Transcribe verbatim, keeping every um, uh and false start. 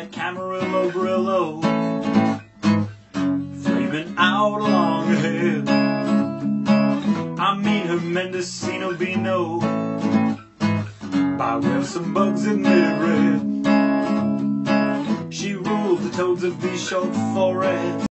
that Camarillo Brillo, flaming out along ahead. I mean her Mendocino Beano, by way of some bugs admitted red. She ruled the toads of these short foreheads.